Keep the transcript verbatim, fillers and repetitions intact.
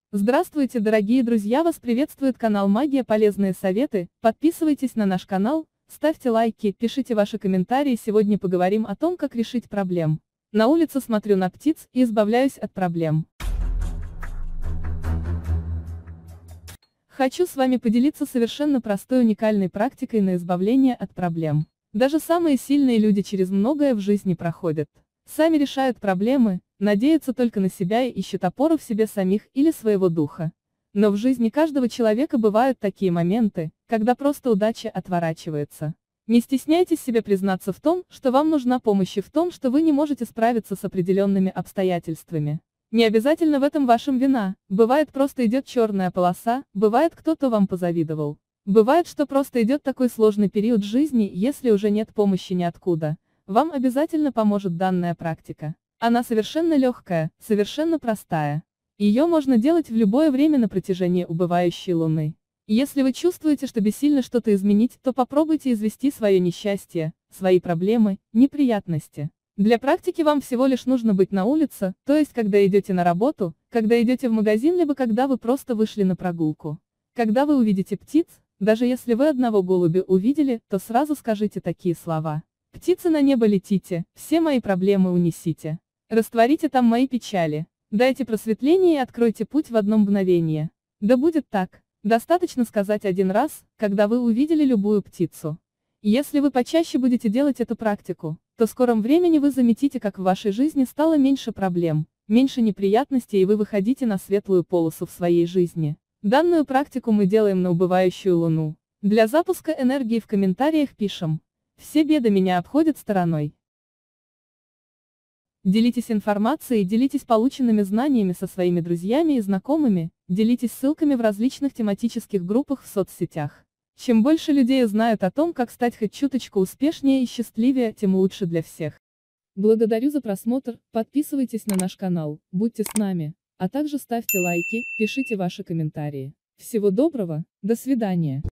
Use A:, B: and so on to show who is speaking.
A: Здравствуйте, дорогие друзья, вас приветствует канал Магия, полезные советы. Подписывайтесь на наш канал, ставьте лайки, пишите ваши комментарии. Сегодня поговорим о том, как решить проблем. На улице смотрю на птиц и избавляюсь от проблем. Хочу с вами поделиться совершенно простой уникальной практикой на избавление от проблем. Даже самые сильные люди через многое в жизни проходят. Сами решают проблемы, надеются только на себя и ищут опору в себе самих или своего духа. Но в жизни каждого человека бывают такие моменты, когда просто удача отворачивается. Не стесняйтесь себе признаться в том, что вам нужна помощь, и в том, что вы не можете справиться с определенными обстоятельствами. Не обязательно в этом вашем вина, бывает просто идет черная полоса, бывает кто-то вам позавидовал. Бывает, что просто идет такой сложный период жизни, если уже нет помощи ниоткуда. Вам обязательно поможет данная практика. Она совершенно легкая, совершенно простая. Ее можно делать в любое время на протяжении убывающей луны. Если вы чувствуете, что бессильно что-то изменить, то попробуйте извести свое несчастье, свои проблемы, неприятности. Для практики вам всего лишь нужно быть на улице, то есть когда идете на работу, когда идете в магазин, либо когда вы просто вышли на прогулку. Когда вы увидите птиц, даже если вы одного голубя увидели, то сразу скажите такие слова. «Птицы на небо летите, все мои проблемы унесите. Растворите там мои печали. Дайте просветление и откройте путь в одно мгновение». Да будет так. Достаточно сказать один раз, когда вы увидели любую птицу. Если вы почаще будете делать эту практику, то в скором времени вы заметите, как в вашей жизни стало меньше проблем, меньше неприятностей, и вы выходите на светлую полосу в своей жизни. Данную практику мы делаем на убывающую луну. Для запуска энергии в комментариях пишем: «Все беды меня обходят стороной». Делитесь информацией, делитесь полученными знаниями со своими друзьями и знакомыми, делитесь ссылками в различных тематических группах в соцсетях. Чем больше людей узнают о том, как стать хоть чуточку успешнее и счастливее, тем лучше для всех. Благодарю за просмотр, подписывайтесь на наш канал, будьте с нами, а также ставьте лайки, пишите ваши комментарии. Всего доброго, до свидания.